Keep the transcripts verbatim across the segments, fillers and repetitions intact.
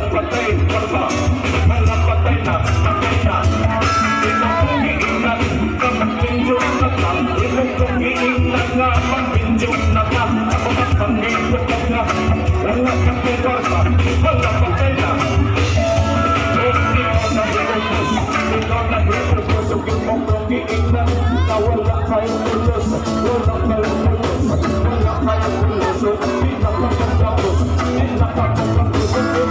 patay, korba. Wala patay na, patay na. Ikaw kong iingat, kapag-pinjong na ka. Ikaw kong iingat nga, pag-pinjong na ka. Ako magpangipot ka nga. Wala patay, korba. Wala patay na. Ikaw na hirupos, ikaw na hirupos. Ikaw kong iingat, na wala kayong tulos. Wala kayong tulos, wala kayong tulos. Hindi na kapag-tapos, hindi na kapag-tapos.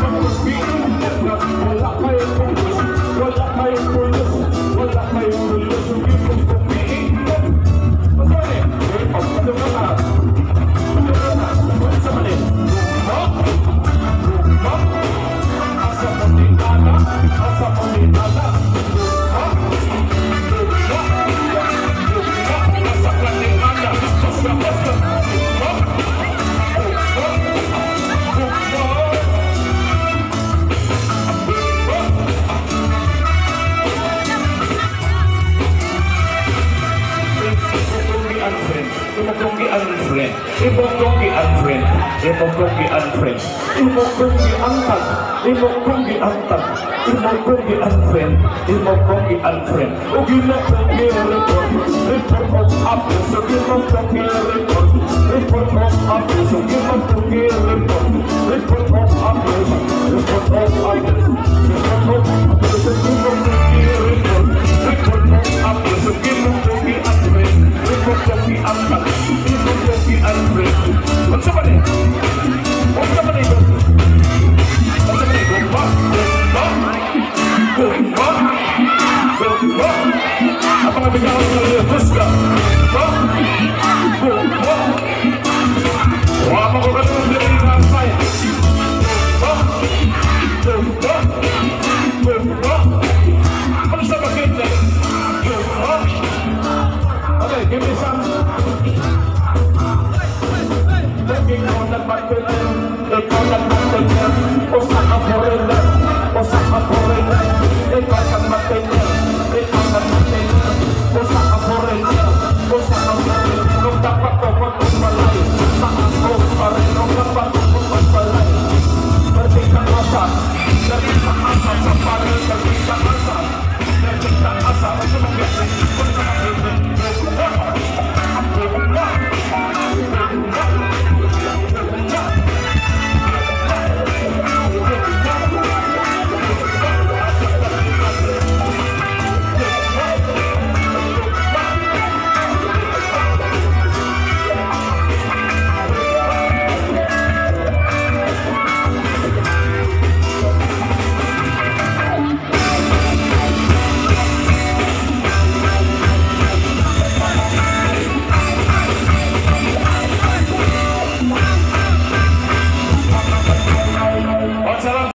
Wala kayong tulos, wala kayong tulos, wala kayong tulos. Hindi kong kumiingat. Masali, ano ka na? Ano ka na? Ano sa mali? Luma? Luma? Asa mo tinala? Asa mo tinala? Luma? Luma? Luma? Asa ka tinala? Basta, basta. Luma? Luma? Luma? Imong unfriend, imong kong unfriend, imong kong unfriend, imong kong antag, imong kong antag, imong kong unfriend, imong kong unfriend. O gina kong report, report of upload, so imong kong report, report of upload, so imong kong report, report of upload, report of upload, report of upload, so imong kong report, report of upload, so imong kong unfriend, imong kong antag. Ito yung i-unfriend. What's up man eh? What's up man eh? What's up man eh? Gumba? Gumba? Gumba? Gumba? Apa nga bigyan ko sa iyo? Gusto? Gumba? Gumba? Wala ko ka naman din yung nasay. Gumba? Gumba? Gumba? Ano sa bakit eh? Gumba? Okay, give me some. Ikaw nagpatuloy, ikaw nagpatuloy, kung saan ako rin